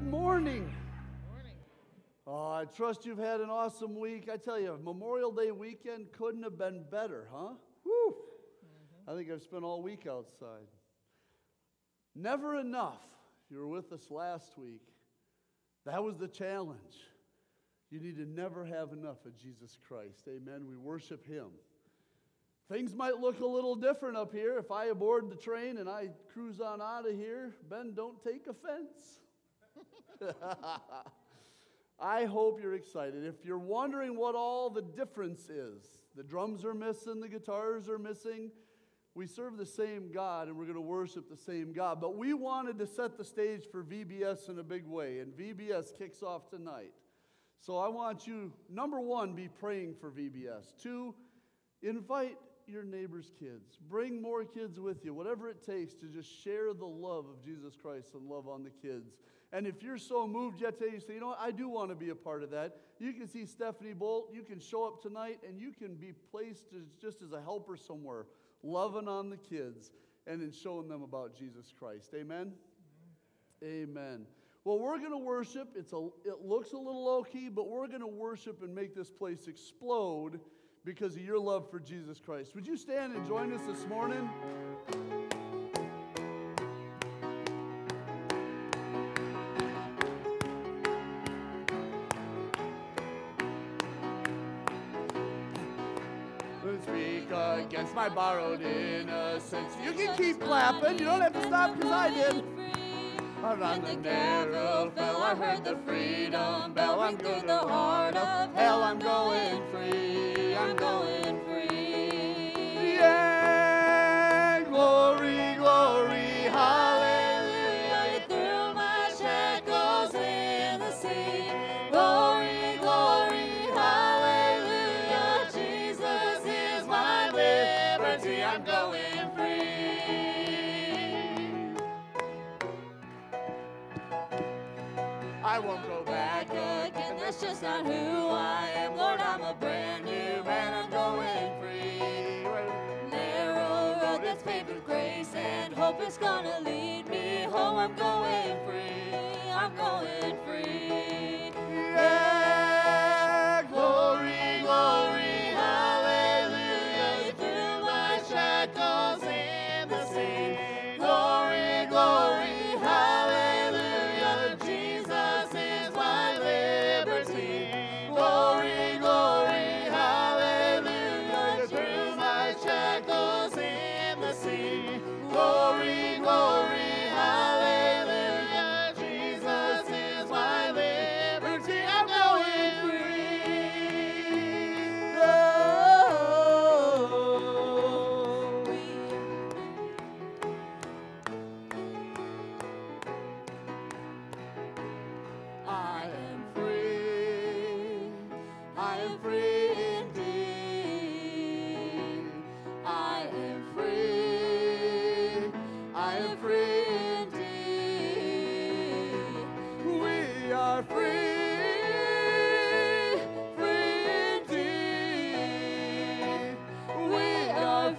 morning. Oh, I trust you've had an awesome week. I tell you, Memorial Day weekend couldn't have been better, huh? Woo! I think I've spent all week outside. Never enough. If you were with us last week, that was the challenge. You need to never have enough of Jesus Christ. Amen. We worship Him. Things might look a little different up here. If I board the train and I cruise on out of here, Ben, don't take offense. I hope you're excited. If you're wondering what all the difference is, the drums are missing, the guitars are missing. We serve the same God and we're going to worship the same God. But we wanted to set the stage for VBS in a big way, and VBS kicks off tonight. So I want you, number one, be praying for VBS. Two, invite your neighbor's kids. Bring more kids with you, whatever it takes to just share the love of Jesus Christ and love on the kids. And if you're so moved yet today, you say, you know what, I do want to be a part of that. You can see Stephanie Bolt. You can show up tonight, and you can be placed just as a helper somewhere, loving on the kids and in showing them about Jesus Christ. Amen? Amen. Well, we're going to worship. It looks a little low-key, but we're going to worship and make this place explode because of your love for Jesus Christ. Would you stand and join us this morning? Speak against my borrowed innocence. You can keep clapping. You don't have to stop because I did. Around the narrow fell, I heard the freedom bell. I'm through the heart of hell. I'm going free. I'm going free. Yeah, glory, glory, hallelujah. You threw my shackles in the sea. Glory, glory, hallelujah. Jesus is my liberty. I'm going free. I won't go back again, that's just not who I am. Lord, I'm a brand new man, I'm going free. Narrow road that's paved with grace and hope is gonna lead me home. I'm going free, I'm going free. Yeah, glory, glory, hallelujah. You threw my shackles in the sea. Glory, glory, hallelujah. Jesus is my liberty. Glory, glory, hallelujah. You threw my shackles in the sea. Glory, glory, hallelujah. Jesus is my liberty. I'm going free. I am free. I am free indeed. I am free. I am free indeed. We are free. Free indeed. We are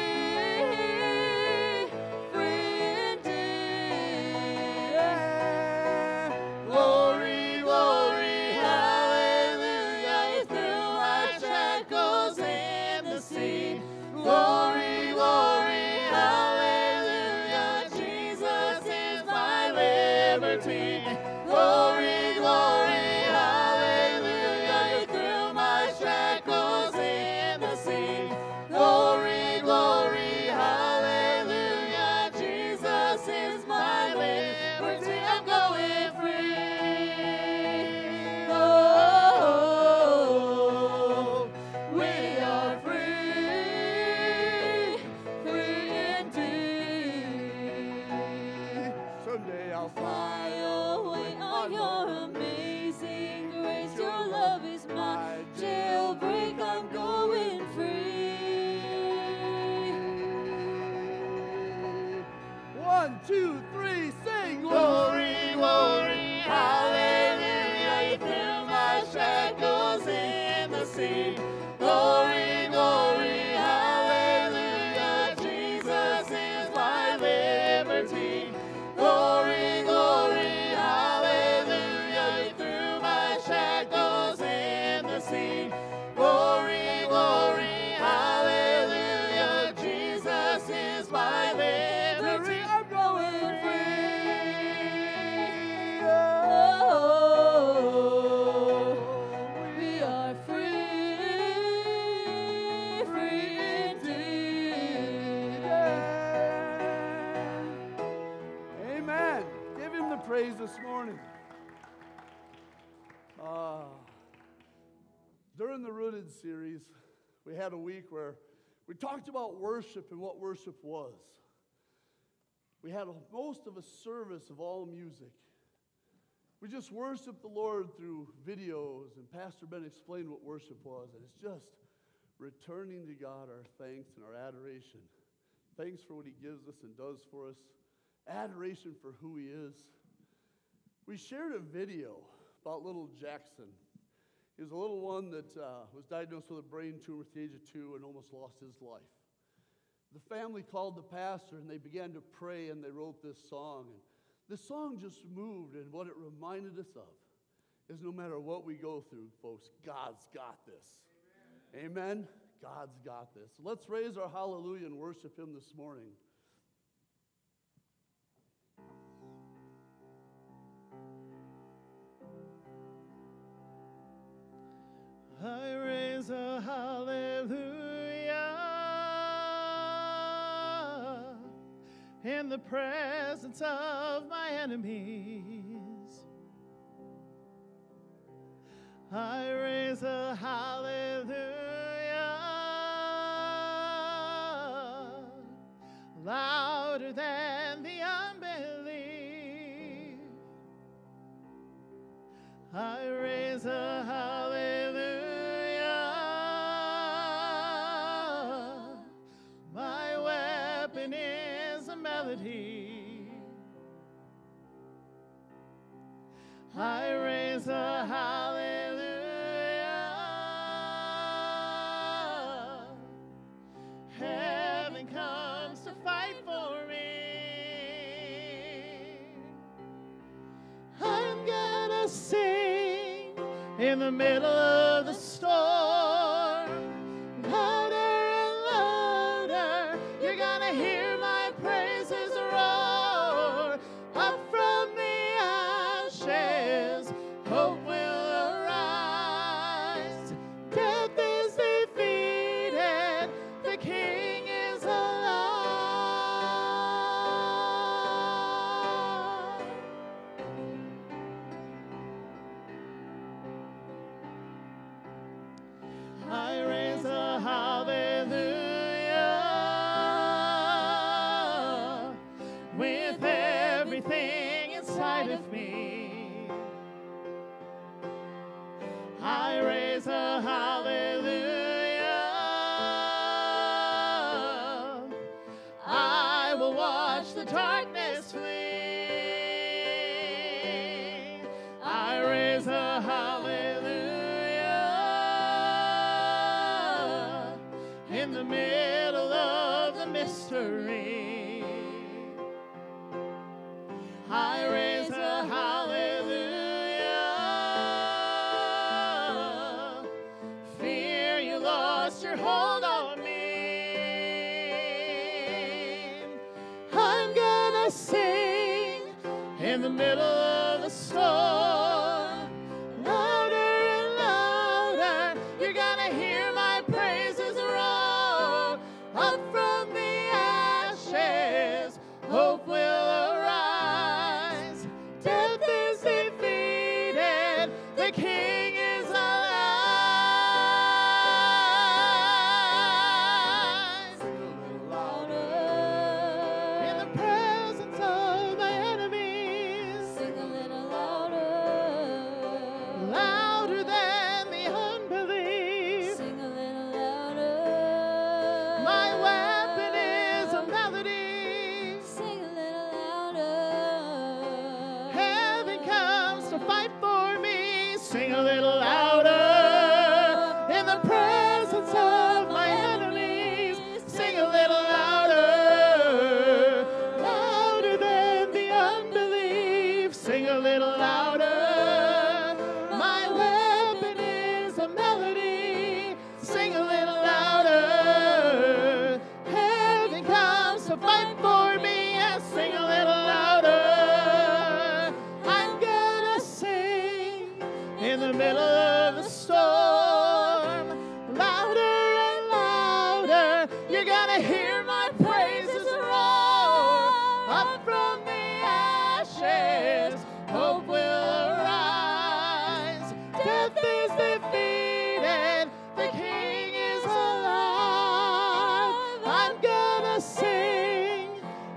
free. Free indeed. Yeah. Glory, glory, hallelujah. You threw my shackles in the sea. Glory, glory, hallelujah. Jesus is my liberty. Glory, glory, hallelujah. You threw my shackles in the sea. Glory, glory, hallelujah. Jesus is my liberty. I'm going free. Oh, we are free. Free indeed. Someday I'll fly away on your amazing grace. Your love is my jailbreak. I'm going free. 1, 2, 3, sing. Glory, glory, hallelujah. You threw my shackles in the sea. Glory, glory, hallelujah. Jesus is my liberty. Glory, glory, hallelujah. during the Rooted series, we had a week where we talked about worship and what worship was. We had most of a service of all music. We just worshiped the Lord through videos, and Pastor Ben explained what worship was, and it's just returning to God our thanks and our adoration. Thanks for what He gives us and does for us. Adoration for who He is. We shared a video about little Jackson. He was a little one that was diagnosed with a brain tumor at the age of 2 and almost lost his life. The family called the pastor and they began to pray and they wrote this song. And this song just moved, and what it reminded us of is no matter what we go through, folks, God's got this. Amen? God's got this. Let's raise our hallelujah and worship Him this morning. I raise a hallelujah in the presence of my enemies. I raise a hallelujah louder than the unbelief. I raise a hallelujah. My weapon is a melody. I raise a hallelujah. Heaven comes to fight for me. I'm gonna sing in the middle of the storm, louder and louder. You're gonna hear my praises roar. Up from the ashes, hope will arise. Death is defeated, the King is alive. I raise a hallelujah with everything inside of me. I raise a hallelujah. I will watch the darkness flee. I raise a hallelujah in the middle of the mystery. I raise a hallelujah. Fear, you lost your hold on me. I'm gonna sing in the middle of the storm, louder and louder. You're gonna hear my praises roar. Up from the ashes, hope will arise. Death is defeated, the King is alive. Sing a little louder. In the presence of my enemies. Sing a little louder.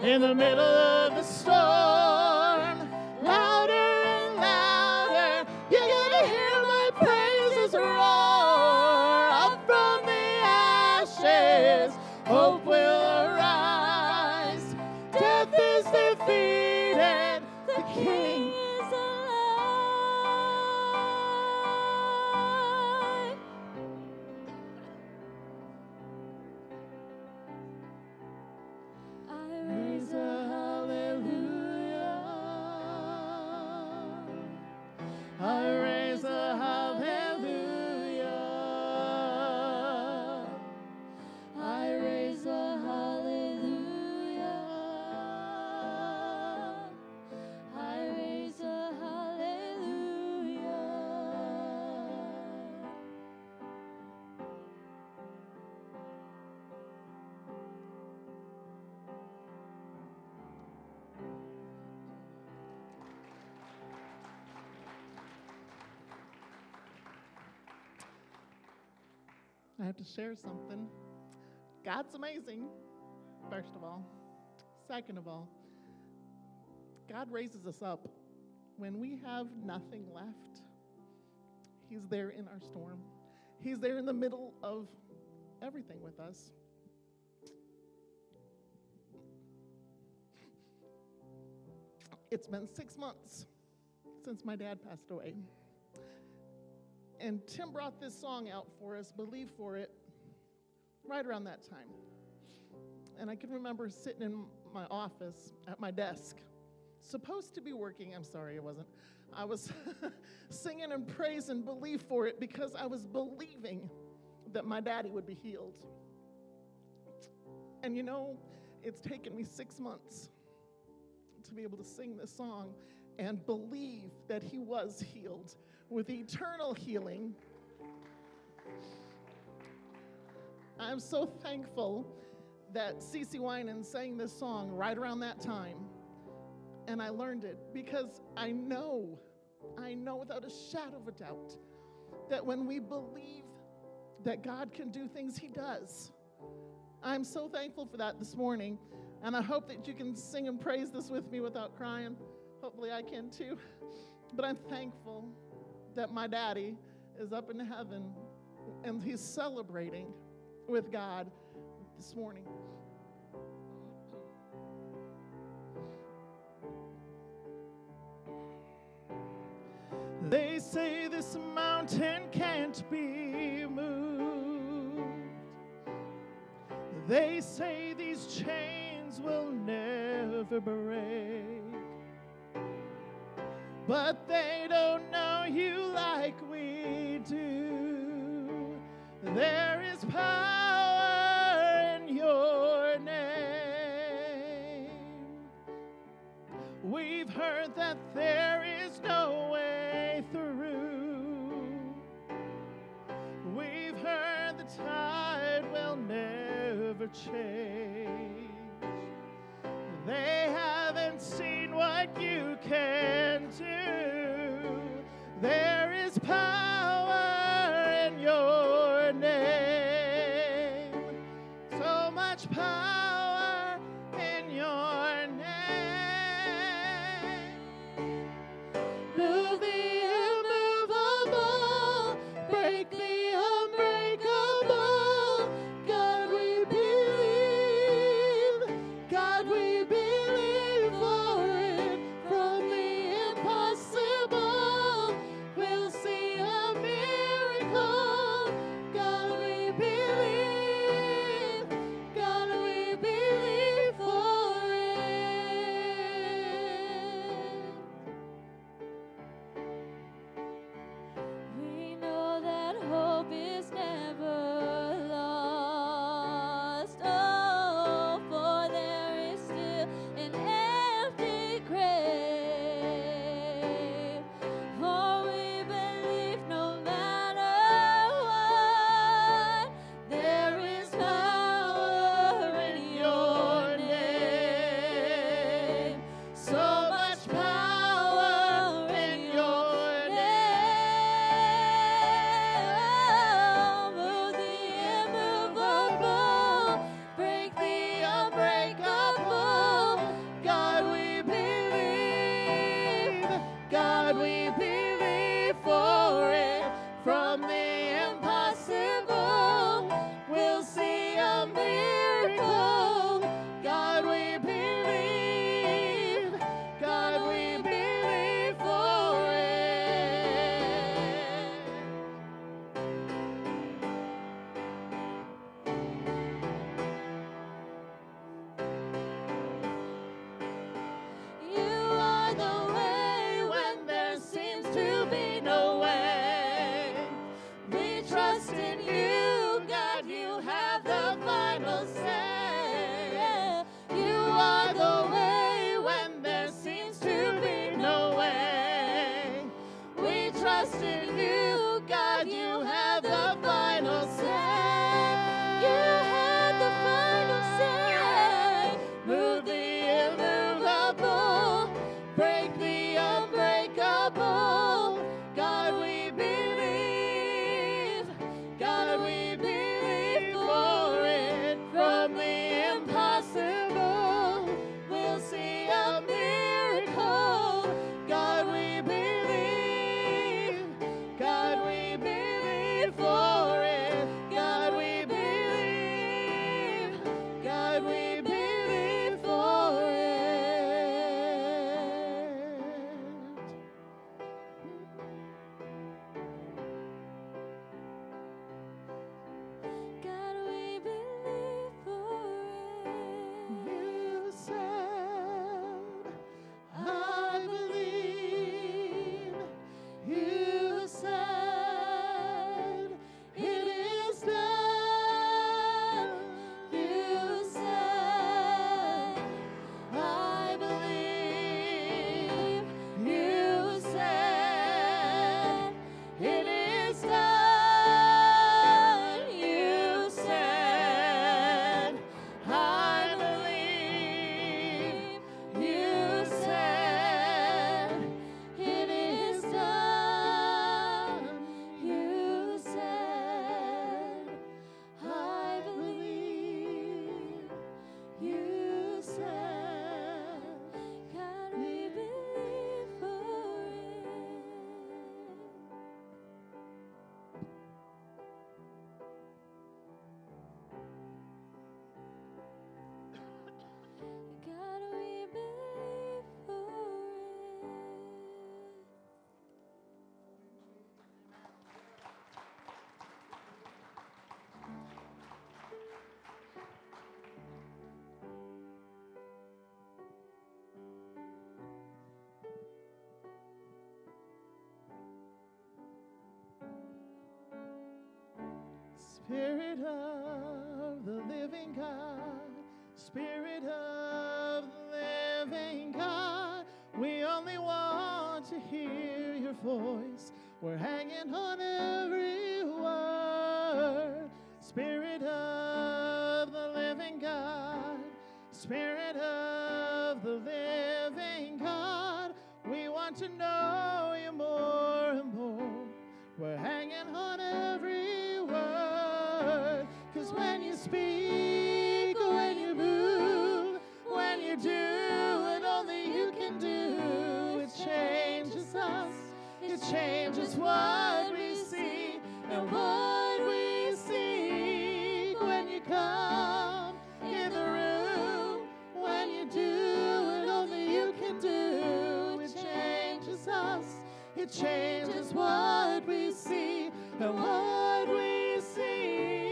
in the middle of the storm. Louder and louder, you're gonna hear my praises roar. Up from the ashes, hope will arise. Death is defeated, the King is alive. I raise a hallelujah. I raise a hallelujah. I raise a hallelujah. I raise a hallelujah. I have to share something. God's amazing, first of all. Second of all, God raises us up when we have nothing left. He's there in our storm. He's there in the middle of everything with us. It's been 6 months since my dad passed away. And Tim brought this song out for us, Believe For It, right around that time. And I can remember sitting in my office at my desk, supposed to be working. I'm sorry, I wasn't. I was singing and praising Believe For It because I was believing that my daddy would be healed. And you know, it's taken me 6 months to be able to sing this song and believe that he was healed with eternal healing. I'm so thankful that Cece Winan sang this song right around that time, and I learned it because I know without a shadow of a doubt that when we believe that God can do things, he does. I'm so thankful for that this morning, and I hope that you can sing and praise this with me without crying. Hopefully I can too. But I'm thankful that my daddy is up in heaven and he's celebrating with God this morning. They say this mountain can't be moved. They say these chains will never break. But they don't know you like we do. There is power in your name. We've heard that there is no way through. We've heard the tide will never change. They haven't seen what you can do. There is power in your name. So much power in your name. Move the immovable, break the unbreakable. God, we believe. God, we believe for it. From the impossible, we'll see a miracle. God, we believe. God, we Spirit of the living God, Spirit of the living God, we only want to hear your voice. We're hanging on every word. Spirit of the living God, Spirit of the living God, we want to know you more and more. We're hanging on every word. 'Cause when you speak, when you move, when you do what only you can do, it changes us. It changes what we see and what we see. When you come in the room, when you do what only you can do, it changes us. It changes what we see and what we see.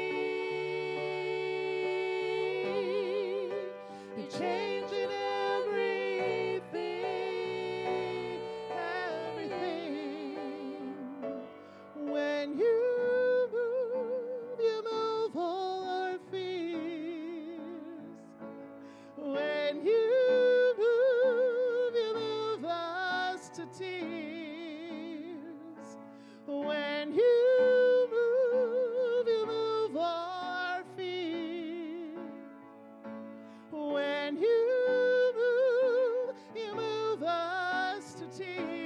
You're changing everything, everything. When you move all our fears. When you move us to tears. When you move our fear. When you move us to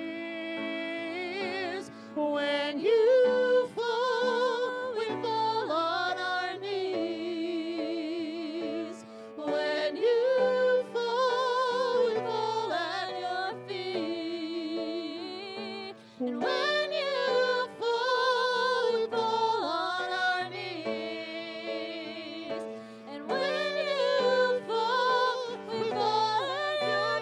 tears. When you fall, we fall on our knees. When you fall, we fall at your feet. And when you fall, we fall on our knees. And when you fall, we fall at your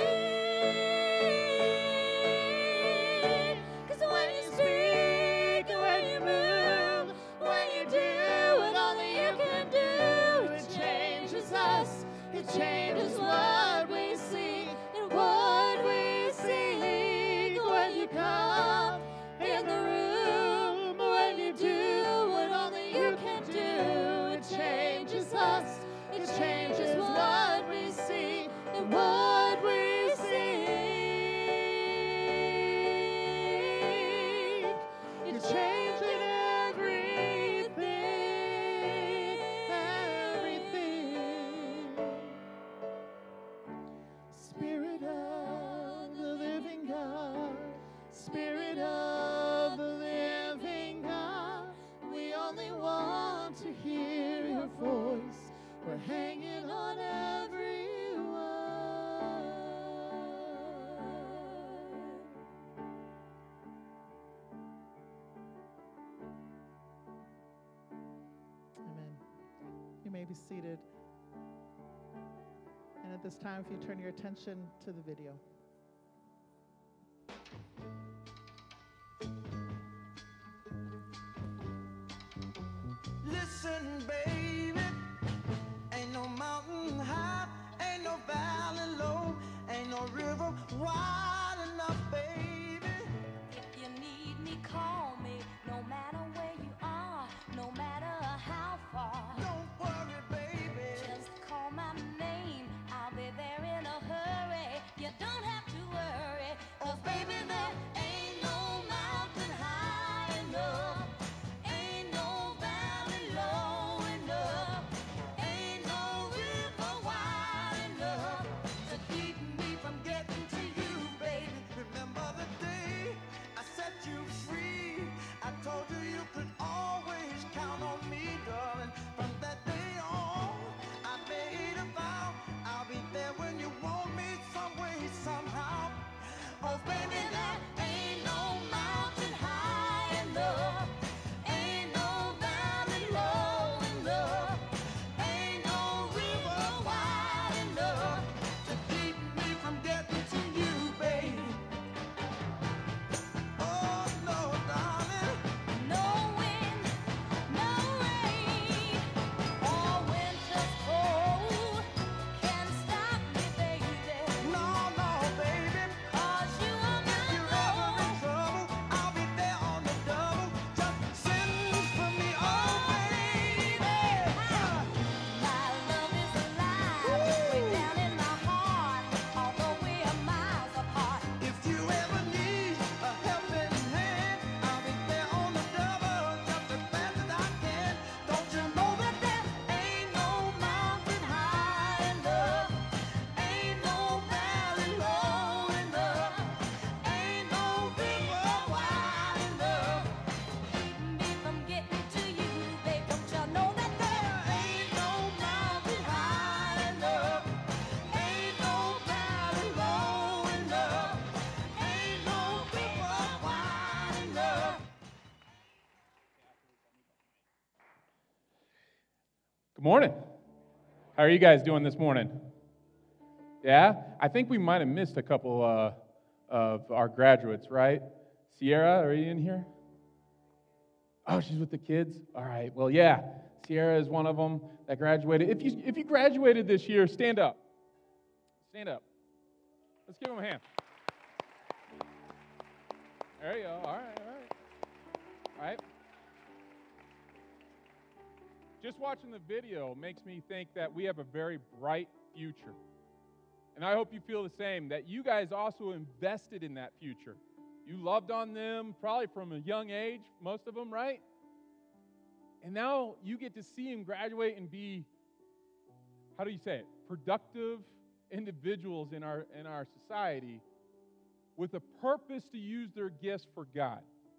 feet. 'Cause when you speak and when you move, when you do what only you can do, it changes us. It changes what we see and what we see. When you come in the room, when you do what only you can do, it changes us. It changes what we see and what we see. You're changing everything, everything. Spirit of the living God, Spirit of the living God, we only want to hear your voice. We're hanging on every word. Amen. You may be seated. And at this time, if you turn your attention to the video. Listen, baby, ain't no mountain high, ain't no valley low, ain't no river wide enough, baby. If you need me, call me. No matter where you are, no matter how far. Don't worry, baby. Just call my name. I'll be there in a hurry. You don't have to worry. 'Cause baby, there ain't no mountain high enough. Ain't no valley low enough. Ain't no river wide enough to keep me from getting to you, baby. Remember the Good morning. How are you guys doing this morning? Yeah? I think we might have missed a couple of our graduates, right? Sierra, are you in here? Oh, she's with the kids? All right. Well, yeah. Sierra is one of them that graduated. If you graduated this year, stand up. Stand up. Let's give them a hand. There you go. All right. All right. Just watching the video makes me think that we have a very bright future. And I hope you feel the same, that you guys also invested in that future. You loved on them probably from a young age, most of them, right? And now you get to see them graduate and be, how do you say it, productive individuals in our society with a purpose to use their gifts for God.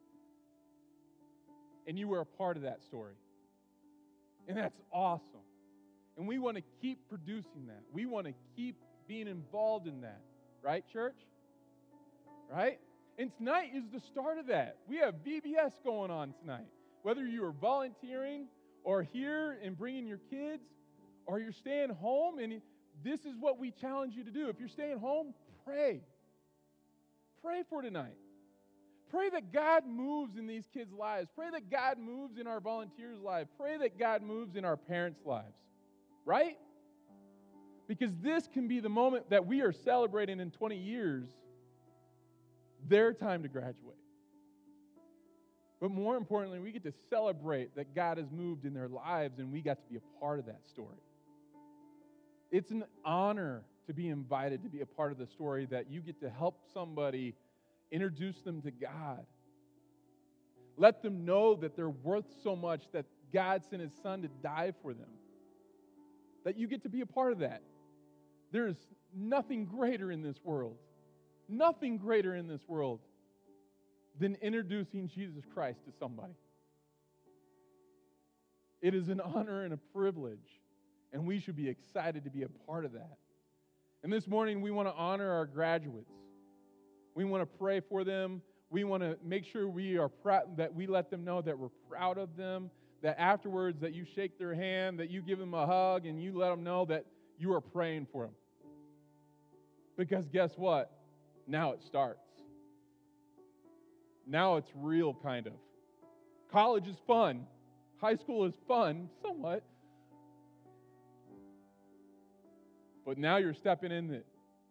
And you were a part of that story. And that's awesome. And we want to keep producing that. We want to keep being involved in that. Right, church? Right? And tonight is the start of that. We have VBS going on tonight. Whether you are volunteering or here and bringing your kids or you're staying home, and this is what we challenge you to do. If you're staying home, pray. Pray for tonight. Pray that God moves in these kids' lives. Pray that God moves in our volunteers' lives. Pray that God moves in our parents' lives. Right? Because this can be the moment that we are celebrating in 20 years, their time to graduate. But more importantly, we get to celebrate that God has moved in their lives and we got to be a part of that story. It's an honor to be invited to be a part of the story that you get to help somebody introduce them to God. Let them know that they're worth so much that God sent His Son to die for them. That you get to be a part of that. There's nothing greater in this world. Nothing greater in this world than introducing Jesus Christ to somebody. It is an honor and a privilege, and we should be excited to be a part of that. And this morning, we want to honor our graduates. We want to pray for them. We want to make sure we are proud, that we let them know that we're proud of them, that afterwards that you shake their hand, that you give them a hug, and you let them know that you are praying for them. Because guess what? Now it starts. Now it's real, kind of. College is fun. High school is fun, somewhat. But now you're stepping in it.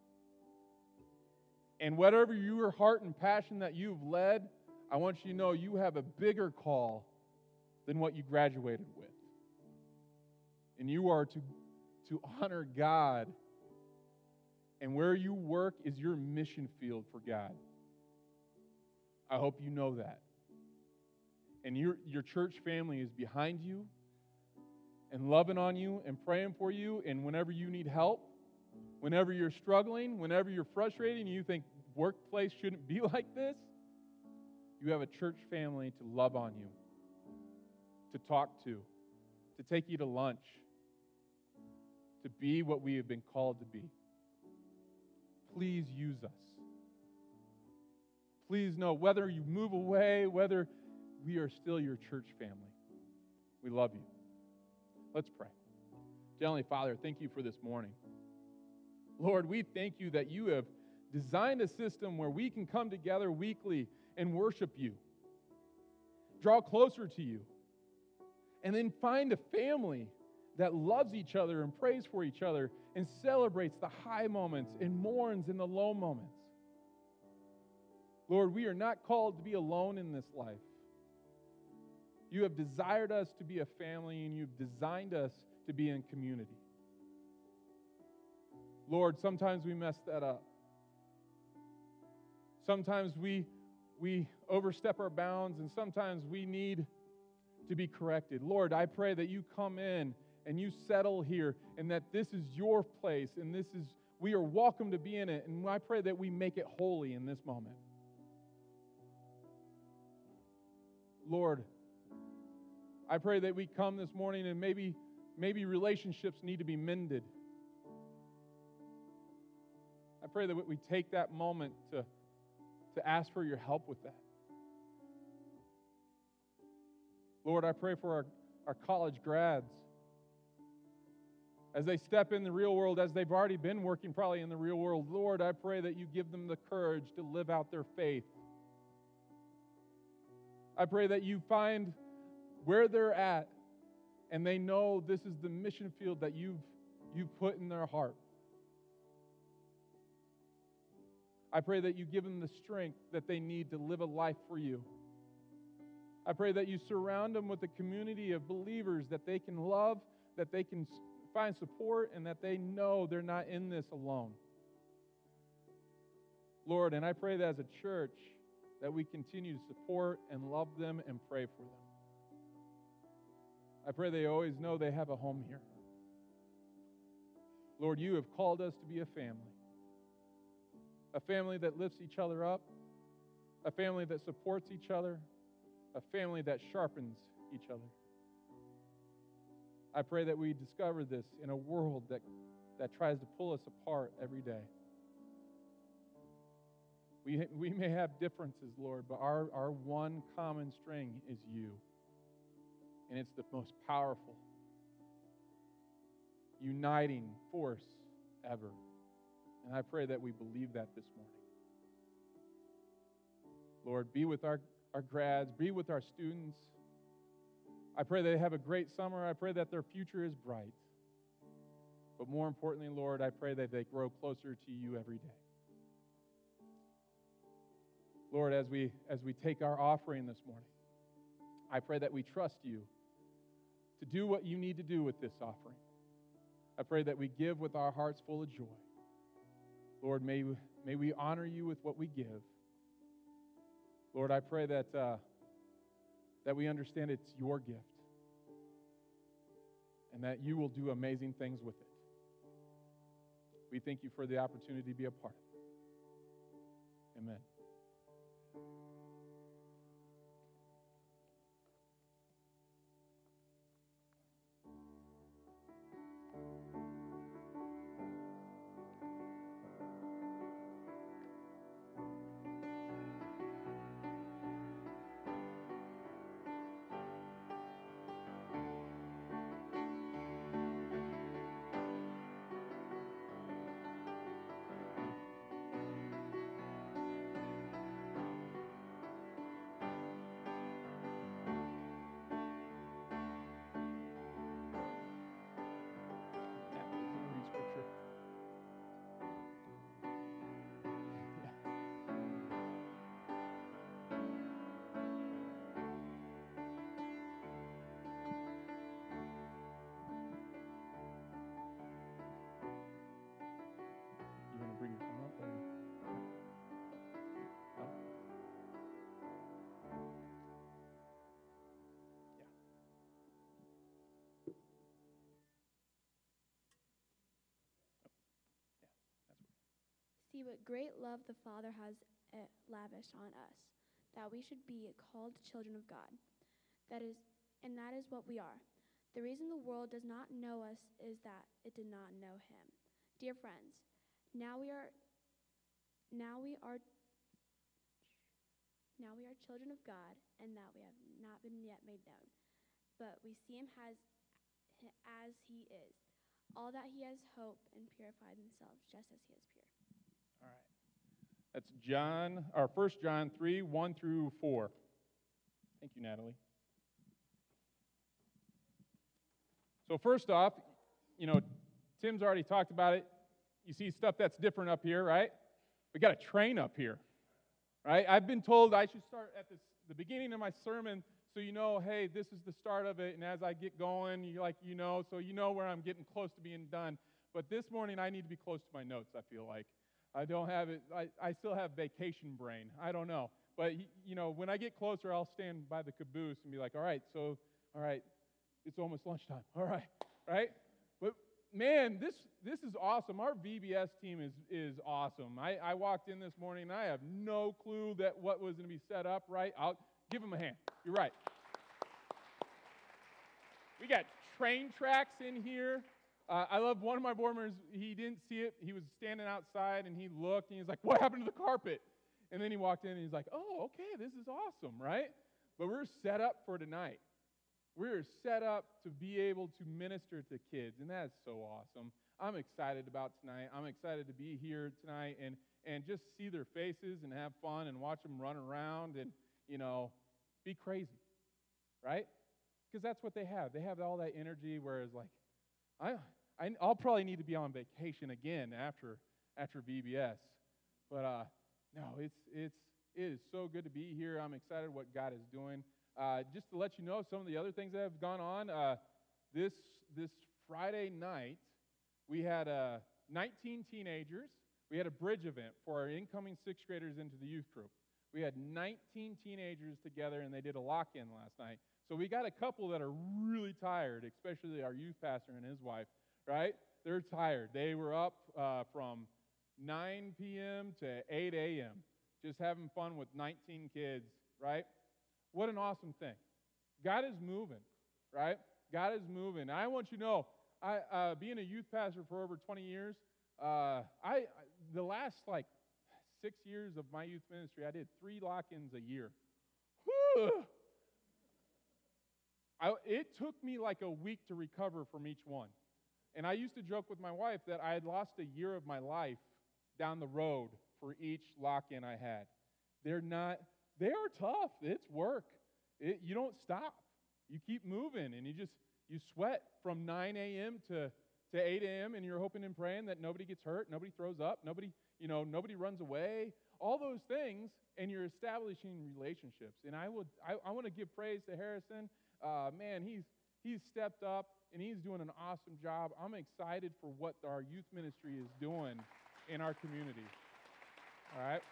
And whatever your heart and passion that you've led, I want you to know you have a bigger call than what you graduated with. And you are to honor God. And where you work is your mission field for God. I hope you know that. And your church family is behind you and loving on you and praying for you. And whenever you need help, whenever you're struggling, whenever you're frustrated and you think workplace shouldn't be like this, you have a church family to love on you, to talk to take you to lunch, to be what we have been called to be. Please use us. Please know, whether you move away, whether we are still your church family. We love you. Let's pray. Heavenly Father, thank you for this morning. Lord, we thank you that you have designed a system where we can come together weekly and worship you, draw closer to you, and then find a family that loves each other and prays for each other and celebrates the high moments and mourns in the low moments. Lord, we are not called to be alone in this life. You have desired us to be a family, and you've designed us to be in community. Lord, sometimes we mess that up. Sometimes we overstep our bounds, and sometimes we need to be corrected. Lord, I pray that you come in and you settle here, and that this is your place, and we are welcome to be in it, and I pray that we make it holy in this moment. Lord, I pray that we come this morning and maybe relationships need to be mended. I pray that we take that moment to ask for your help with that. Lord, I pray for our college grads. As they step in the real world, as they've already been working probably in the real world, Lord, I pray that you give them the courage to live out their faith. I pray that you find where they're at and they know this is the mission field that you've put in their heart. I pray that you give them the strength that they need to live a life for you. I pray that you surround them with a community of believers that they can love, that they can find support, and that they know they're not in this alone. Lord, and I pray that as a church that we continue to support and love them and pray for them. I pray they always know they have a home here. Lord, you have called us to be a family that lifts each other up, a family that supports each other, a family that sharpens each other. I pray that we discover this in a world that tries to pull us apart every day. We may have differences, Lord, but our one common string is you. And it's the most powerful, uniting force ever. And I pray that we believe that this morning. Lord, be with our grads, be with our students. I pray they have a great summer. I pray that their future is bright. But more importantly, Lord, I pray that they grow closer to you every day. Lord, as we take our offering this morning, I pray that we trust you to do what you need to do with this offering. I pray that we give with our hearts full of joy. Lord, may we honor you with what we give. Lord, I pray that we understand it's your gift and that you will do amazing things with it. We thank you for the opportunity to be a part of it. Amen. See what great love the Father has lavished on us, that we should be called children of God. That is what we are. The reason the world does not know us is that it did not know him. Dear friends, now we are children of God, and that we have not been yet made known. But we see him as he is. All that he has hope and purified themselves just as he is pure. All right. That's 1 John 3, 1 through 4. Thank you, Natalie. So first off, Tim's already talked about it. You see stuff that's different up here, right? We got a train up here, right? I've been told I should start at the beginning of my sermon so hey, this is the start of it, and as I get going, so you know where I'm getting close to being done. But this morning, I need to be close to my notes, I feel like. I don't have it. I still have vacation brain. I don't know. But, when I get closer, I'll stand by the caboose and be like, all right, it's almost lunchtime. All right? But, man, this is awesome. Our VBS team is awesome. I walked in this morning, and I have no clue that what was going to be set up, right? I'll give them a hand. You're right. We got train tracks in here. I love one of my board members. He didn't see it. He was standing outside, and he looked, and he's like, what happened to the carpet? And then he walked in, and he's like, oh, okay, this is awesome, right? But we're set up for tonight. We're set up to be able to minister to kids, and that's so awesome. I'm excited about tonight. I'm excited to be here tonight and just see their faces and have fun and watch them run around and, be crazy, right? Because that's what they have. They have all that energy, whereas, like, I'll probably need to be on vacation again after VBS. But no, it is so good to be here. I'm excited what God is doing. Just to let you know some of the other things that have gone on, this Friday night, we had 19 teenagers. We had a bridge event for our incoming sixth graders into the youth group. We had 19 teenagers together, and they did a lock-in last night. So we got a couple that are really tired, especially our youth pastor and his wife, right? They're tired. They were up from 9 p.m. to 8 a.m., just having fun with 19 kids, right? What an awesome thing. God is moving, right? God is moving. I want you to know, being a youth pastor for over 20 years, the last 6 years of my youth ministry, I did 3 lock-ins a year. Whew. It took me like a week to recover from each one. And I used to joke with my wife that I had lost a year of my life down the road for each lock-in I had. They are tough. It's work. You don't stop. You keep moving, and you sweat from 9 a.m. to 8 a.m., and you're hoping and praying that nobody gets hurt, nobody throws up, nobody runs away, all those things, and you're establishing relationships. And I want to give praise to Harrison. Man, he's stepped up, and he's doing an awesome job. I'm excited for what our youth ministry is doing in our community. All right?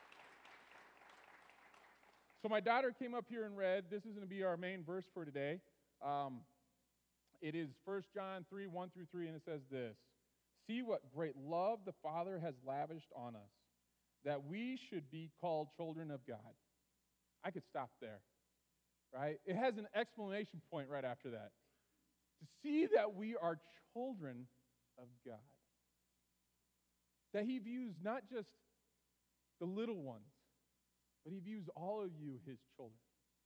So my daughter came up here and read. This is going to be our main verse for today. It is 1 John 3, 1 through 3, and it says this: "See what great love the Father has lavished on us, that we should be called children of God." I could stop there, right? It has an exclamation point right after that. To see that we are children of God. That He views not just the little ones, but He views all of you His children.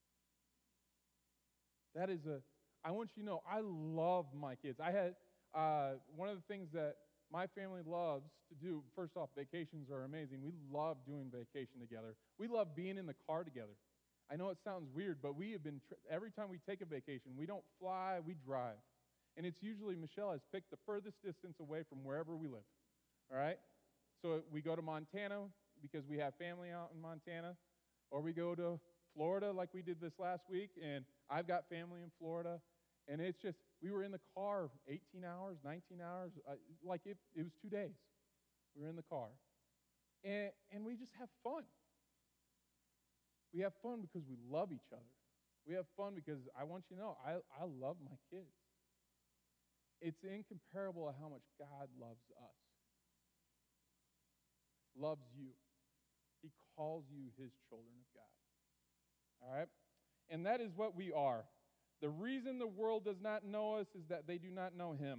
I want you to know, I love my kids. I had, one of the things that my family loves to do, first off, vacations are amazing. We love doing vacation together. We love being in the car together. I know it sounds weird, but we have been, every time we take a vacation, we don't fly, we drive. And it's usually Michelle has picked the furthest distance away from wherever we live. All right? So we go to Montana because we have family out in Montana, or we go to Florida like we did this last week, and I've got family in Florida. And it's just, we were in the car 18 hours, 19 hours, it was 2 days. We were in the car. And we just have fun. We have fun because we love each other. We have fun because I want you to know, I love my kids. It's incomparable how much God loves us. Loves you. He calls you His children of God. All right? And that is what we are. The reason the world does not know us is that they do not know Him.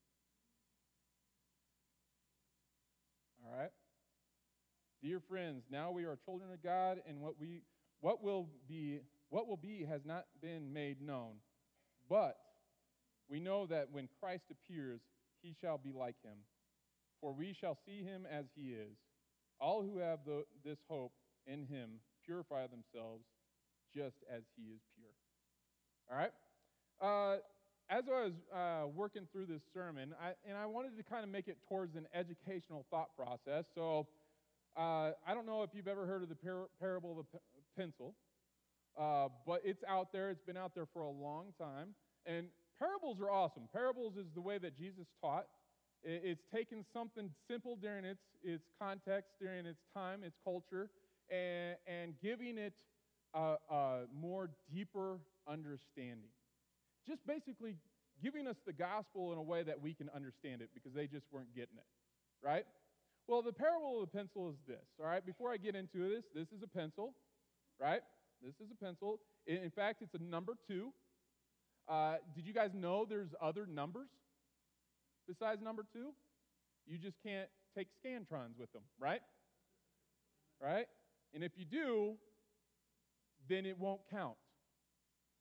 All right? Dear friends, now we are children of God, and what will be has not been made known. But we know that when Christ appears, He shall be like Him, for we shall see Him as He is. All who have this hope in Him purify themselves just as He is pure. All right? As I was working through this sermon, I wanted to kind of make it towards an educational thought process. So I don't know if you've ever heard of the parable of the pencil, but it's out there. It's been out there for a long time. And parables are awesome. Parables is the way that Jesus taught. It's taken something simple during its context, during its time, its culture, and giving it a more deeper understanding. Just basically giving us the gospel in a way that we can understand it because they just weren't getting it, right? Well, the parable of the pencil is this, all right? Before I get into this is a pencil, right? This is a pencil. In fact, it's a number 2. Did you guys know there's other numbers besides number 2? You just can't take scantrons with them, right? Right? And if you do, then it won't count.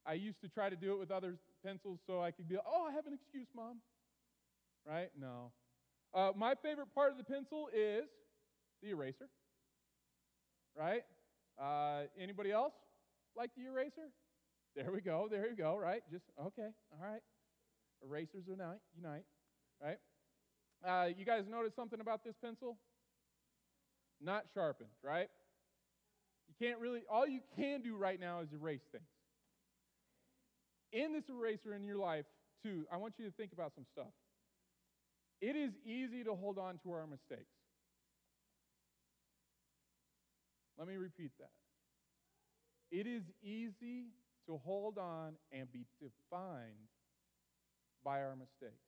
I used to try to do it with other pencils so I could be, oh, I have an excuse, Mom. Right? No. My favorite part of the pencil is the eraser. Right? Anybody else like the eraser? There we go, right? Just, okay, all right. Erasers unite, right? You guys notice something about this pencil? Not sharpened, right? You can't really, all you can do right now is erase things. In this eraser in your life, too, I want you to think about some stuff. It is easy to hold on to our mistakes. Let me repeat that. It is easy to hold on and be defined by our mistakes.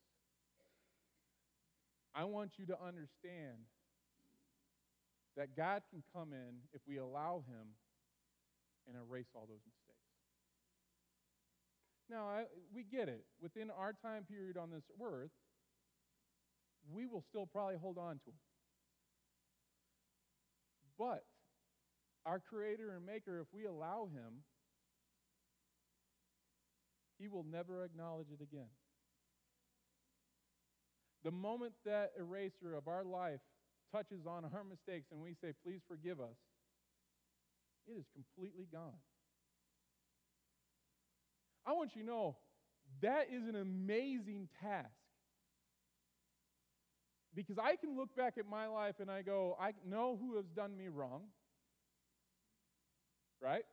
I want you to understand that God can come in if we allow Him and erase all those mistakes. Now, we get it. Within our time period on this earth, we will still probably hold on to them. But our Creator and Maker, if we allow Him, He will never acknowledge it again. The moment that eraser of our life touches on our mistakes and we say, please forgive us, it is completely gone. I want you to know that is an amazing task. Because I can look back at my life and I go, I know who has done me wrong. Right?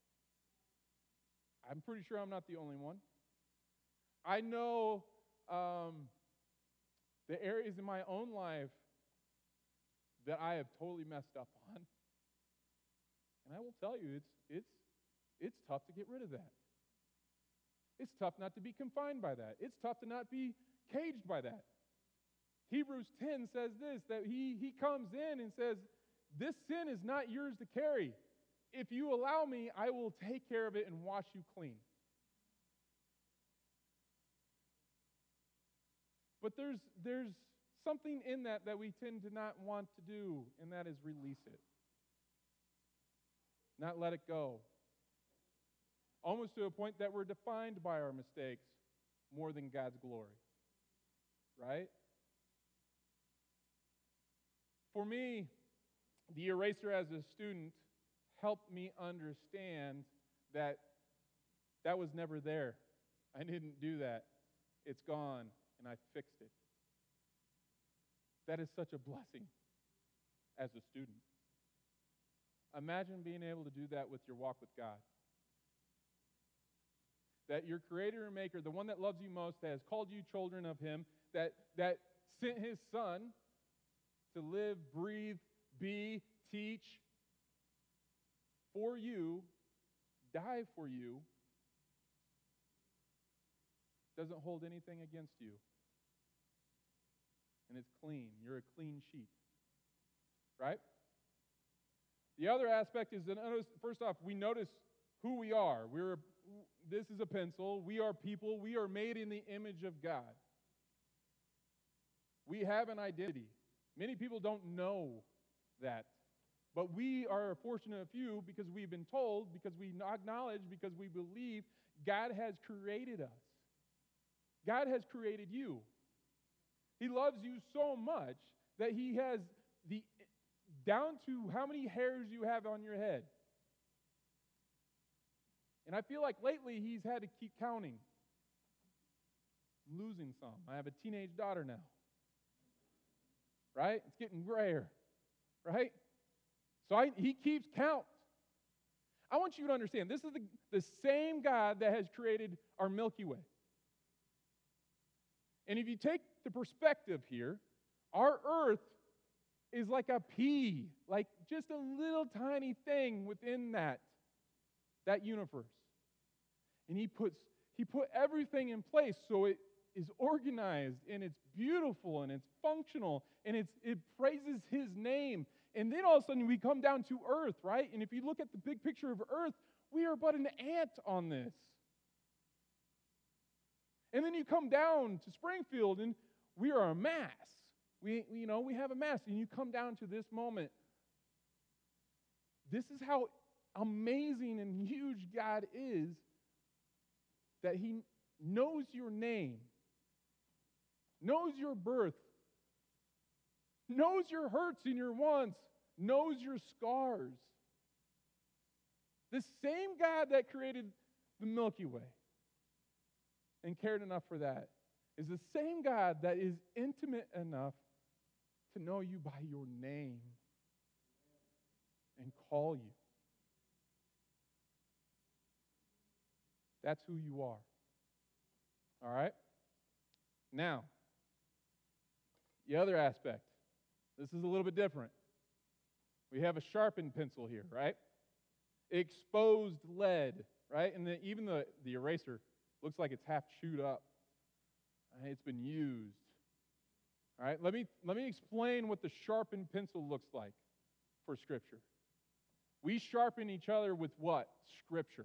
I'm pretty sure I'm not the only one. I know the areas in my own life that I have totally messed up on. And I will tell you, it's tough to get rid of that. It's tough not to be confined by that. It's tough to not be caged by that. Hebrews 10 says this, that he comes in and says, this sin is not yours to carry. If you allow me, I will take care of it and wash you clean. But there's something in that we tend to not want to do, and that is release it. Not let it go. Almost to a point that we're defined by our mistakes more than God's glory. Right? For me, the eraser as a student helped me understand that was never there. I didn't do that. It's gone, and I fixed it. That is such a blessing as a student. Imagine being able to do that with your walk with God. That your Creator and Maker, the one that loves you most, that has called you children of Him, that sent His Son to live, breathe, be, teach for you, die for you, doesn't hold anything against you. And it's clean. You're a clean sheet. Right? The other aspect is that, first off, we notice who we are. This is a pencil. We are people. We are made in the image of God. We have an identity. Many people don't know that. But we are a fortunate few because we've been told, because we acknowledge, because we believe God has created us. God has created you. He loves you so much that He has down to how many hairs you have on your head. And I feel like lately He's had to keep counting. I'm losing some. I have a teenage daughter now. Right? It's getting grayer. Right? So He keeps count. I want you to understand, this is the same God that has created our Milky Way. And if you take the perspective here, our earth is like a pea, like just a little tiny thing within that universe. And He put everything in place so it is organized and it's beautiful and it's functional and it praises His name. And then all of a sudden we come down to earth, right? And if you look at the big picture of earth, we are but an ant on this. And then you come down to Springfield and we are a mass. We have a mass. And you come down to this moment. This is how amazing and huge God is. that He knows your name, knows your birth, knows your hurts and your wants, knows your scars. The same God that created the Milky Way and cared enough for that is the same God that is intimate enough to know you by your name and call you. That's who you are. All right? Now, the other aspect. This is a little bit different. We have a sharpened pencil here, right? Exposed lead, right? And even the eraser looks like it's half chewed up. Right? It's been used. All right? Let me explain what the sharpened pencil looks like for Scripture. We sharpen each other with what? Scripture.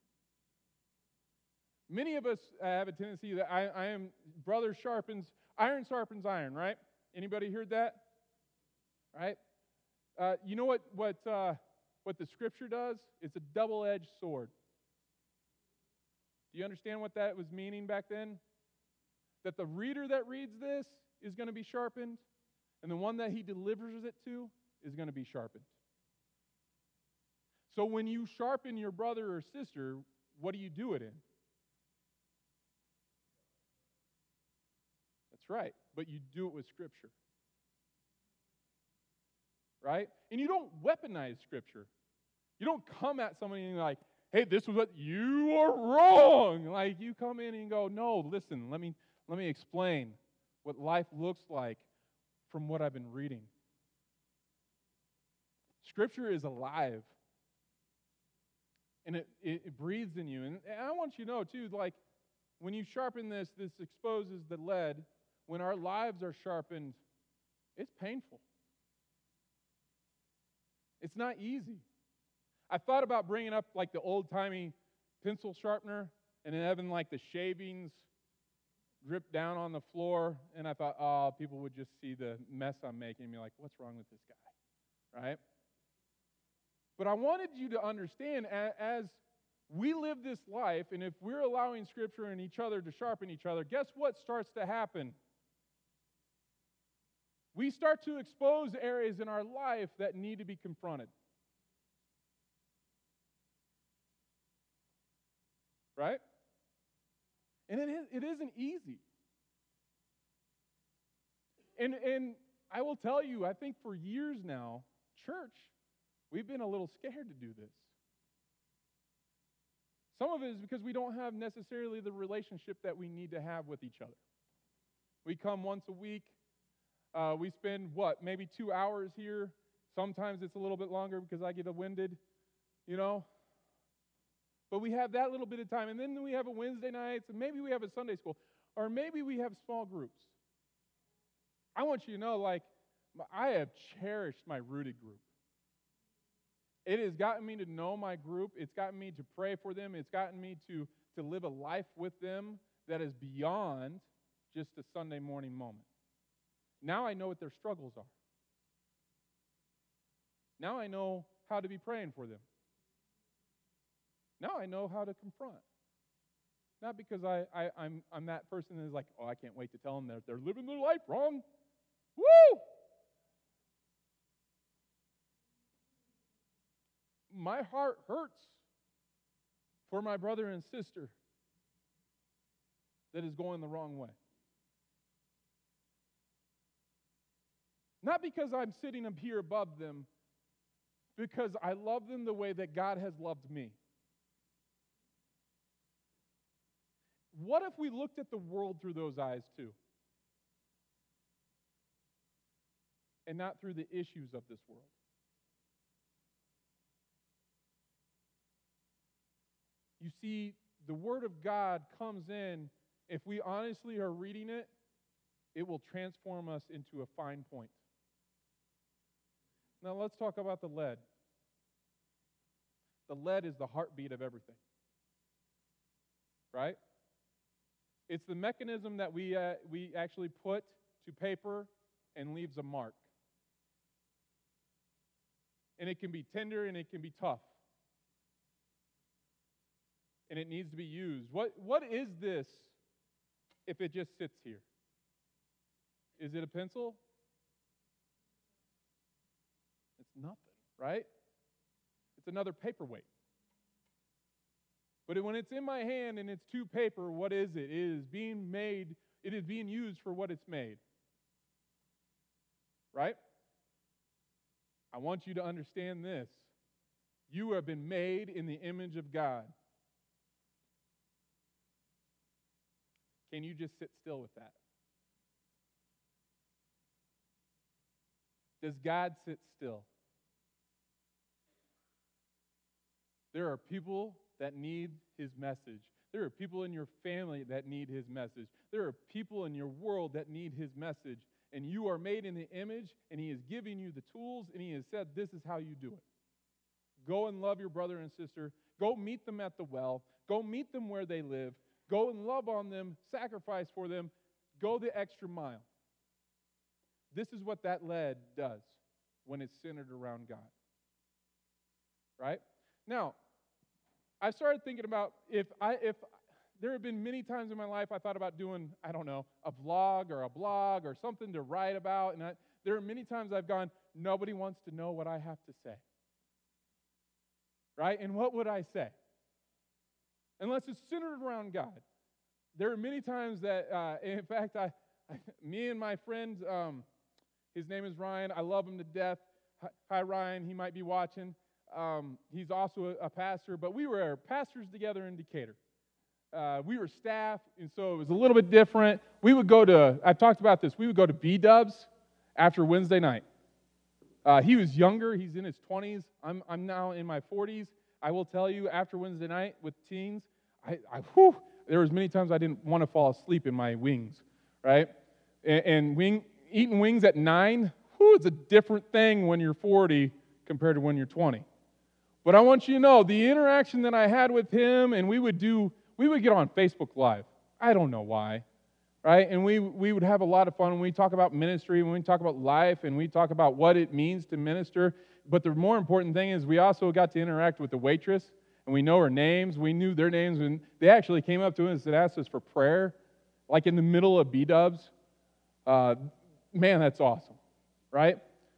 Many of us have a tendency that I am brother sharpens, iron sharpens iron, right? Anybody heard that? Right? You know what the Scripture does? It's a double-edged sword. Do you understand what that was meaning back then? That the reader that reads this is going to be sharpened, and the one that he delivers it to is going to be sharpened. So when you sharpen your brother or sister, what do you do it in? That's right, but you do it with Scripture. Right? And you don't weaponize Scripture. You don't come at somebody and you're like, hey, this was what you are wrong. Like you come in and go, no, listen, let me explain what life looks like from what I've been reading. Scripture is alive. And it breathes in you. And I want you to know, too, like when you sharpen this exposes the lead. When our lives are sharpened, it's painful. It's not easy. I thought about bringing up like the old-timey pencil sharpener and then having like the shavings drip down on the floor, and I thought, oh, people would just see the mess I'm making and be like, what's wrong with this guy, right? But I wanted you to understand as we live this life, and if we're allowing Scripture and each other to sharpen each other, guess what starts to happen? We start to expose areas in our life that need to be confronted. Right? And it isn't easy. And I will tell you, I think for years now, church, we've been a little scared to do this. Some of it is because we don't have necessarily the relationship that we need to have with each other. We come once a week. We spend, maybe 2 hours here. Sometimes it's a little bit longer because I get winded, But we have that little bit of time. And then we have a Wednesday nights, and maybe we have a Sunday school. Or maybe we have small groups. I want you to know, I have cherished my rooted group. It has gotten me to know my group. It's gotten me to pray for them. It's gotten me to live a life with them that is beyond just a Sunday morning moment. Now I know what their struggles are. Now I know how to be praying for them. Now I know how to confront. Not because I'm that person that is like, oh, I can't wait to tell them that they're living their life wrong. Woo! My heart hurts for my brother and sister that is going the wrong way. Not because I'm sitting up here above them, because I love them the way that God has loved me. What if we looked at the world through those eyes too? And not through the issues of this world? You see, the Word of God comes in, if we honestly are reading it, it will transform us into a fine point. Now let's talk about the lead. The lead is the heartbeat of everything. Right? It's the mechanism that we actually put to paper and leaves a mark. And it can be tender and it can be tough. and it needs to be used. What is this if it just sits here? Is it a pencil? It's nothing, right? It's another paperweight. But when it's in my hand and it's to paper, what is it? It is being made, it is being used for what it's made. Right? I want you to understand this. You have been made in the image of God. Can you just sit still with that? Does God sit still? There are people that need His message. There are people in your family that need His message. There are people in your world that need His message. And you are made in the image, and He is giving you the tools, and He has said, this is how you do it. Go and love your brother and sister. Go meet them at the well. Go meet them where they live. Go and love on them, sacrifice for them. Go the extra mile. This is what that lead does when it's centered around God. Right? Now, I started thinking about if there have been many times in my life I thought about doing, I don't know, a vlog or a blog or something to write about. And there are many times I've gone, nobody wants to know what I have to say. Right? And what would I say? Unless it's centered around God. There are many times that, in fact, me and my friend, his name is Ryan. I love him to death. Hi, Ryan. He might be watching. He's also a pastor, but we were pastors together in Decatur. We were staff, and so it was a little bit different. We would go to, I've talked about this, we would go to B-dubs after Wednesday night. He was younger. He's in his 20s. I'm now in my 40s. I will tell you, after Wednesday night with teens, there was many times I didn't want to fall asleep in my wings, right? And eating wings at 9, it's a different thing when you're 40 compared to when you're 20. But I want you to know, the interaction that I had with him, and we would get on Facebook Live. I don't know why, right? And we would have a lot of fun when we talk about ministry, when we talk about life, and we talk about what it means to minister. But the more important thing is we also got to interact with the waitress, and we know her names. We knew their names, and they actually came up to us and asked us for prayer, like in the middle of B-dubs. Man, that's awesome, right?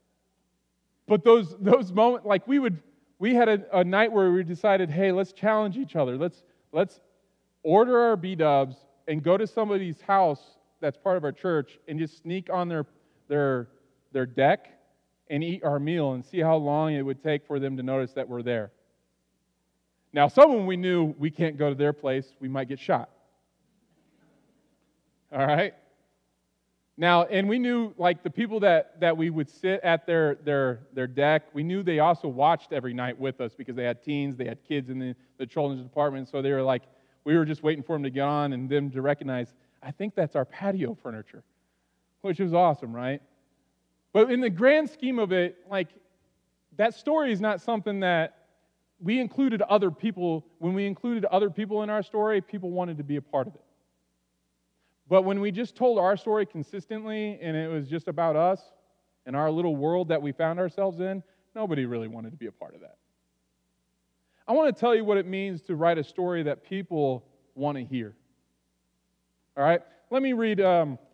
But those moments, like we had a night where we decided, hey, let's challenge each other. Let's order our B-dubs and go to somebody's house that's part of our church and just sneak on their deck and eat our meal and see how long it would take for them to notice that we're there. Now, some of them we knew we can't go to their place. We might get shot. All right? Now, and we knew, like, the people that we would sit at their deck, we knew they also watched every night with us because they had teens, they had kids in the children's department, so they were like, we were just waiting for them to get on and them to recognize, I think that's our patio furniture, which was awesome, right? But in the grand scheme of it, like, that story is not something that we included other people. When we included other people in our story, people wanted to be a part of it. But when we just told our story consistently and it was just about us and our little world that we found ourselves in, nobody really wanted to be a part of that. I want to tell you what it means to write a story that people want to hear. All right? Let me read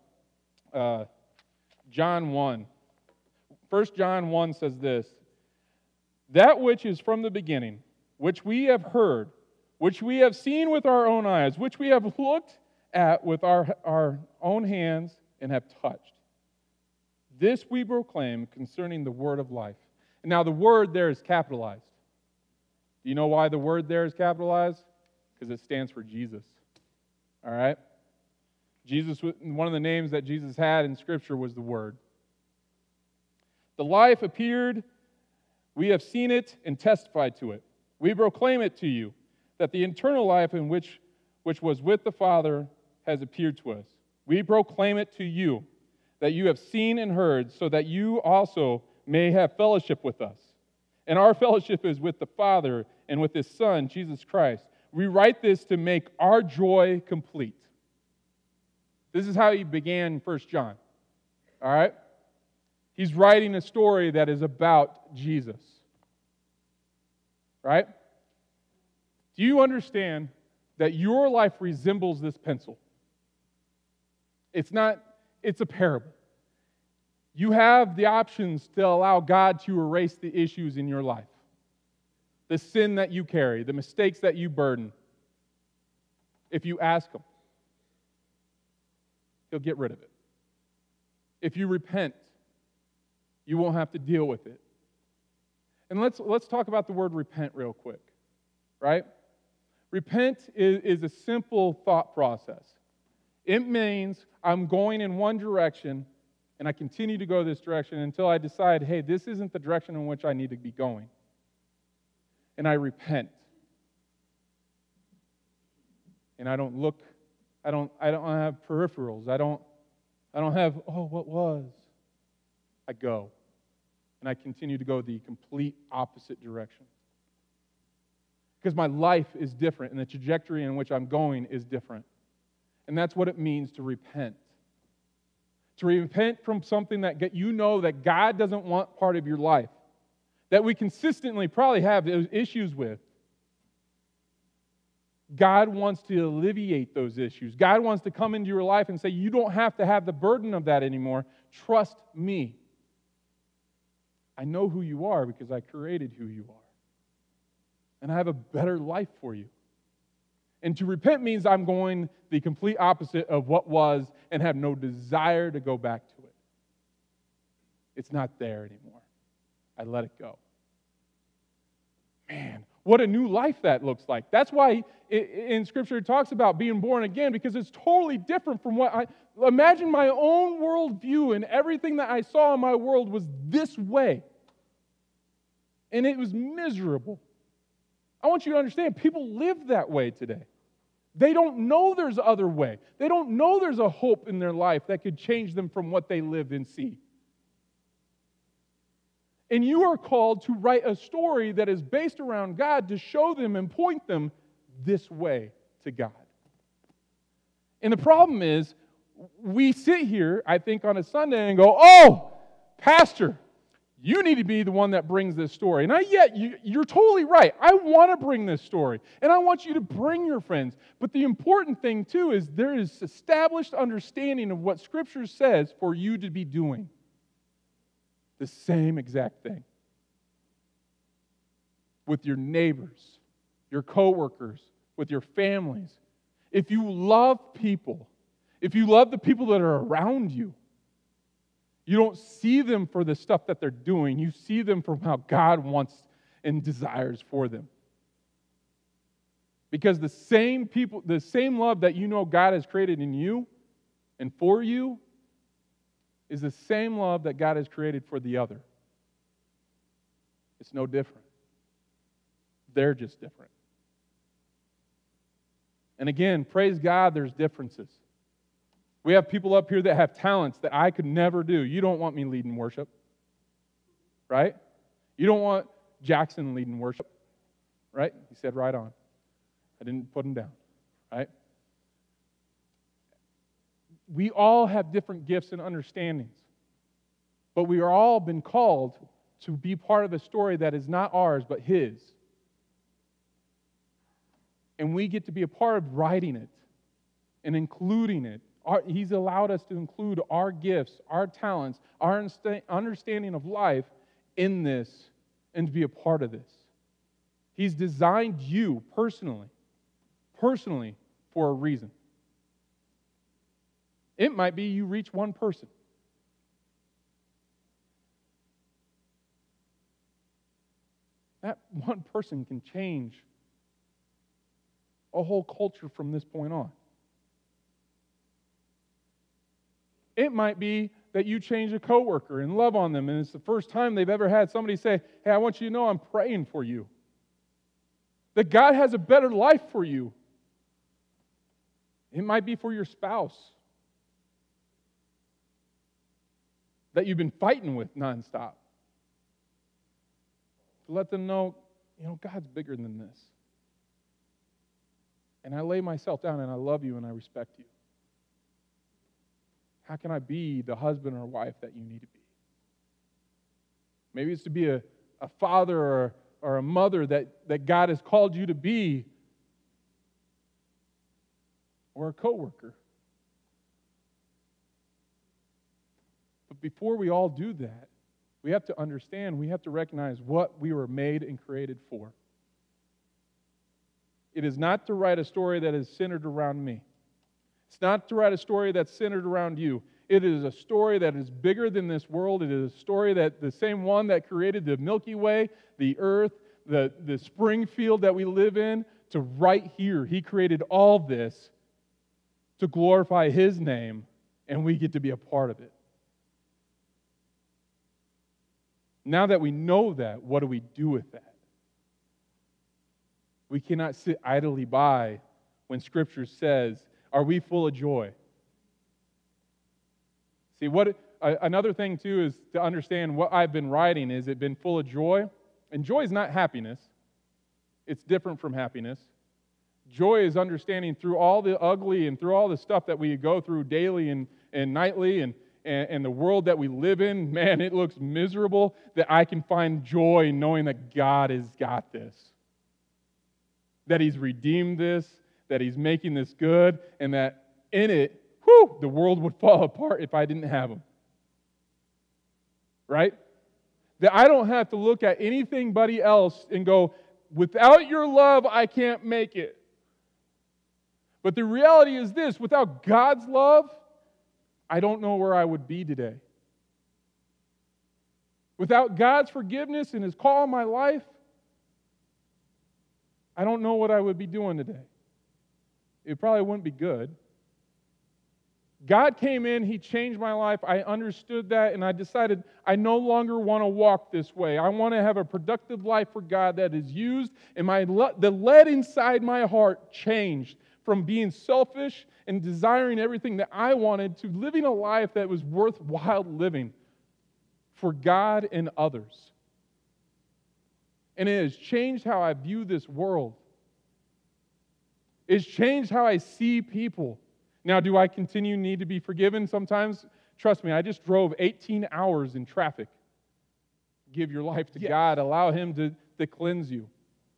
John 1. 1 John 1 says this, that which is from the beginning, which we have heard, which we have seen with our own eyes, which we have looked at with our own hands and have touched. This we proclaim concerning the word of life. And now the word there is capitalized. Do you know why the word there is capitalized? Because it stands for Jesus. All right? Jesus, one of the names that Jesus had in Scripture was the Word. The life appeared, we have seen it and testified to it. We proclaim it to you, that the eternal life in which was with the Father has appeared to us. We proclaim it to you, that you have seen and heard, so that you also may have fellowship with us. And our fellowship is with the Father and with His Son, Jesus Christ. We write this to make our joy complete. This is how he began 1 John. All right? He's writing a story that is about Jesus. Right? Do you understand that your life resembles this pencil. It's a parable. You have the options to allow God to erase the issues in your life, the sin that you carry, the mistakes that you burden. If you ask Him, He'll get rid of it. If you repent, you won't have to deal with it. And let's talk about the word repent real quick, right? Repent is a simple thought process. It means I'm going in one direction, and I continue to go this direction until I decide, hey, this isn't the direction in which I need to be going. And I repent. And I don't have peripherals. I don't have, what was? I go. And I continue to go the complete opposite direction. Because my life is different, and the trajectory in which I'm going is different. And that's what it means to repent. To repent from something that you know that God doesn't want part of your life, that we consistently probably have those issues with. God wants to alleviate those issues. God wants to come into your life and say, you don't have to have the burden of that anymore. Trust me. I know who you are because I created who you are. And I have a better life for you. And to repent means I'm going the complete opposite of what was and have no desire to go back to it. It's not there anymore. I let it go. Man, what a new life that looks like. That's why in Scripture it talks about being born again, because it's totally different from what imagine my own worldview, and everything that I saw in my world was this way. And it was miserable. I want you to understand, people live that way today. They don't know there's other way. They don't know there's a hope in their life that could change them from what they live and see. And you are called to write a story that is based around God to show them and point them this way to God. And the problem is, we sit here, I think, on a Sunday and go, oh, Pastor, you need to be the one that brings this story. And you're totally right. I want to bring this story. And I want you to bring your friends. But the important thing, too, is there is established understanding of what Scripture says for you to be doing. The same exact thing. With your neighbors, your coworkers, with your families. If you love people, if you love the people that are around you, you don't see them for the stuff that they're doing. You see them from how God wants and desires for them. Because the same people, the same love that you know God has created in you and for you is the same love that God has created for the other. It's no different. They're just different. And again, praise God, there's differences. We have people up here that have talents that I could never do. You don't want me leading worship, right? You don't want Jackson leading worship, right? He said right on. I didn't put him down, right? We all have different gifts and understandings, but we are all been called to be part of a story that is not ours, but His. And we get to be a part of writing it and including it. He's allowed us to include our gifts, our talents, our understanding of life in this and to be a part of this. He's designed you personally for a reason. It might be you reach one person. That one person can change a whole culture from this point on. It might be that you change a coworker and love on them, and it's the first time they've ever had somebody say, hey, I want you to know I'm praying for you. That God has a better life for you. It might be for your spouse that you've been fighting with nonstop. To let them know, God's bigger than this. And I lay myself down and I love you and I respect you. How can I be the husband or wife that you need to be? Maybe it's to be a father or a mother that God has called you to be. or a coworker. But before we all do that, we have to understand, we have to recognize what we were made and created for. It is not to write a story that is centered around me. It's not to write a story that's centered around you. It is a story that is bigger than this world. It is a story that the same one that created the Milky Way, the earth, the Springfield that we live in, to right here. He created all this to glorify His name, and we get to be a part of it. Now that we know that, what do we do with that? We cannot sit idly by when Scripture says, are we full of joy? See, another thing, too, is to understand what I've been writing. Is it been full of joy? And joy is not happiness. It's different from happiness. Joy is understanding through all the ugly and through all the stuff that we go through daily and nightly and the world that we live in, man, it looks miserable, that I can find joy in knowing that God has got this. That He's redeemed this, that He's making this good, and that in it, the world would fall apart if I didn't have Him. Right? That I don't have to look at anything but else and go, without your love, I can't make it. But the reality is this, without God's love, I don't know where I would be today. Without God's forgiveness and His call on my life, I don't know what I would be doing today. It probably wouldn't be good. God came in, He changed my life, I understood that, and I decided I no longer want to walk this way. I want to have a productive life for God that is used, and the lead inside my heart changed from being selfish and desiring everything that I wanted to living a life that was worthwhile living for God and others. And it has changed how I view this world. It's changed how I see people. Now, do I need to be forgiven sometimes? Trust me, I just drove 18 hours in traffic. Give your life to God. Allow Him to cleanse you.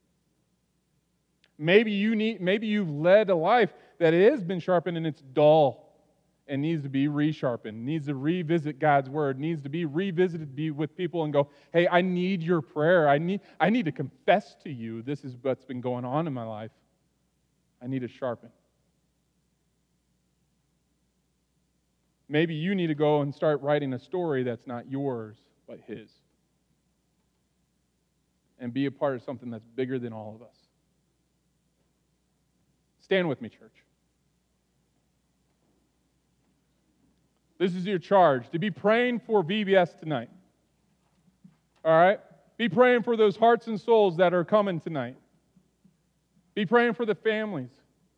Maybe you've led a life that it has been sharpened and it's dull and needs to be resharpened, needs to revisit God's Word, needs to be revisited with people and go, hey, I need your prayer. I need to confess to you this is what's been going on in my life. I need to sharpen. Maybe you need to go and start writing a story that's not yours, but His. And be a part of something that's bigger than all of us. Stand with me, church. This is your charge, to be praying for VBS tonight. All right? Be praying for those hearts and souls that are coming tonight. Be praying for the families.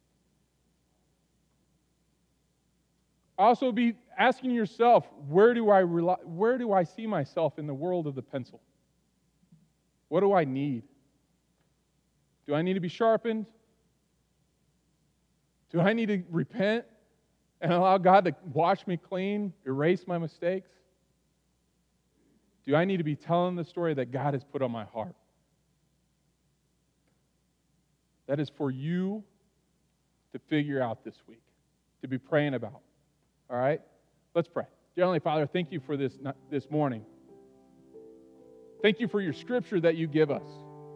Also be asking yourself, where do I see myself in the world of the pencil? What do I need? Do I need to be sharpened? Do I need to repent and allow God to wash me clean, erase my mistakes? Do I need to be telling the story that God has put on my heart? That is for you to figure out this week, to be praying about. All right? Let's pray. Dear Heavenly Father, thank you for this morning. Thank you for your Scripture that you give us.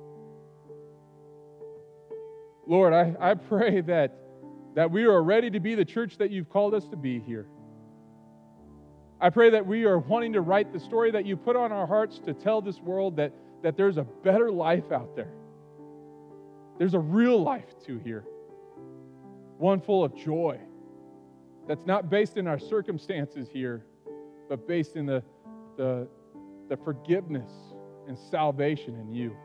Lord, I pray that we are ready to be the church that you've called us to be here. I pray that we are wanting to write the story that you put on our hearts to tell this world that there's a better life out there. There's a real life too here. One full of joy. That's not based in our circumstances here, but based in the forgiveness and salvation in you.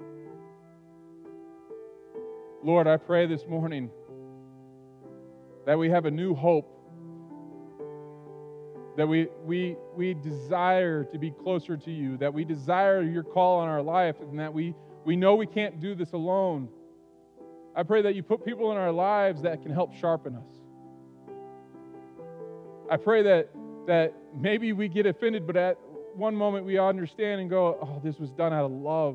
Lord, I pray this morning that we have a new hope, that we desire to be closer to you, that we desire your call on our life, and that we know we can't do this alone. I pray that you put people in our lives that can help sharpen us. I pray that maybe we get offended, but at one moment we understand and go, oh, this was done out of love.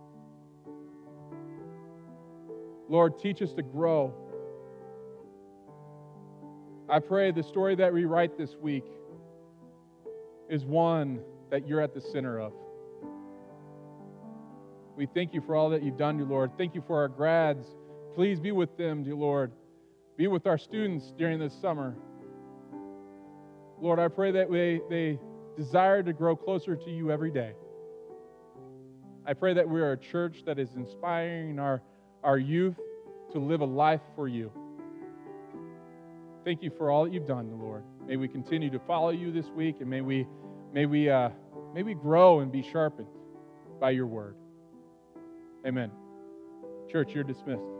Lord, teach us to grow. I pray the story that we write this week is one that you're at the center of. We thank you for all that you've done, dear Lord. Thank you for our grads. Please be with them, dear Lord. Be with our students during this summer. Lord, I pray that they desire to grow closer to you every day. I pray that we are a church that is inspiring our youth to live a life for you. Thank you for all that you've done, Lord. May we continue to follow you this week, and may we grow and be sharpened by your word. Amen. Church, you're dismissed.